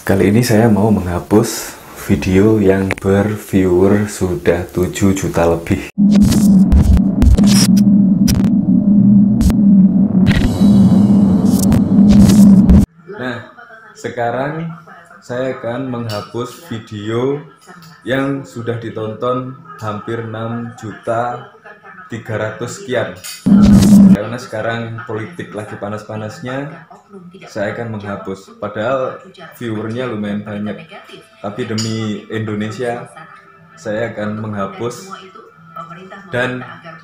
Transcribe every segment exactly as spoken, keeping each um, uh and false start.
Kali ini saya mau menghapus video yang berviewer sudah tujuh juta lebih. Nah, sekarang saya akan menghapus video yang sudah ditonton hampir enam juta tiga ratus sekian. Karena sekarang politik lagi panas-panasnya, saya akan menghapus. Padahal viewernya lumayan banyak, tapi demi Indonesia saya akan menghapus dan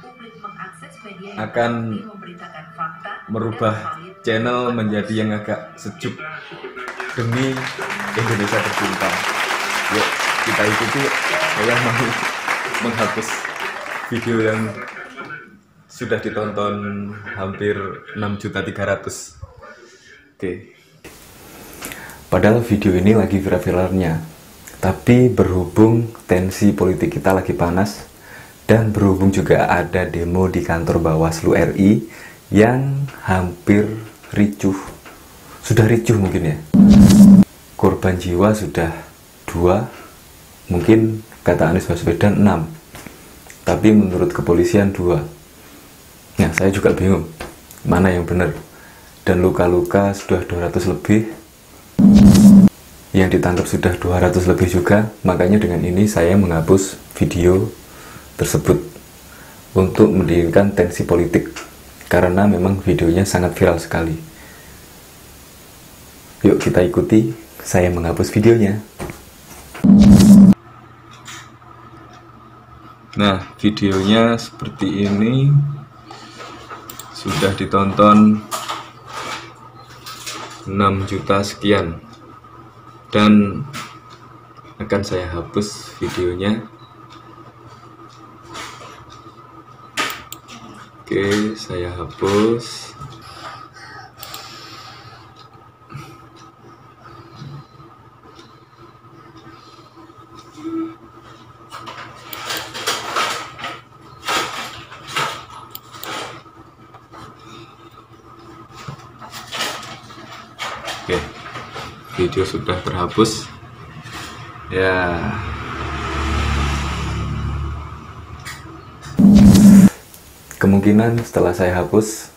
akan merubah channel menjadi yang agak sejuk demi Indonesia tercinta. Yuk kita ikuti. Saya mau menghapus video yang sudah ditonton hampir enam juta tiga ratus. Oke. Padahal video ini lagi viral-viralnya, tapi berhubung tensi politik kita lagi panas dan berhubung juga ada demo di kantor Bawaslu R I yang hampir ricuh, sudah ricuh mungkin ya. Korban jiwa sudah dua, mungkin kata Anies Baswedan enam, tapi menurut kepolisian dua. Nah, saya juga bingung mana yang benar. Dan luka-luka sudah dua ratus lebih, yang ditangkap sudah dua ratus lebih juga. Makanya dengan ini saya menghapus video tersebut untuk mendinginkan tensi politik, karena memang videonya sangat viral sekali. Yuk kita ikuti saya menghapus videonya. Nah, videonya seperti ini, sudah ditonton enam juta sekian, dan akan saya hapus videonya. Oke, saya hapus. Oke, video sudah terhapus ya. Kemungkinan setelah saya hapus,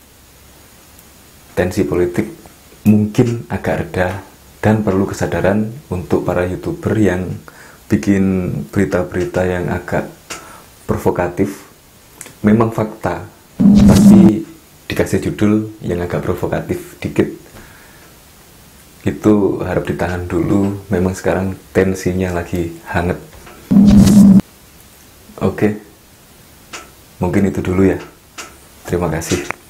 tensi politik mungkin agak reda, dan perlu kesadaran untuk para YouTuber yang bikin berita-berita yang agak provokatif. Memang fakta, tapi dikasih judul yang agak provokatif dikit. Itu harap ditahan dulu, memang sekarang tensinya lagi hangat. Oke, mungkin itu dulu ya. Terima kasih.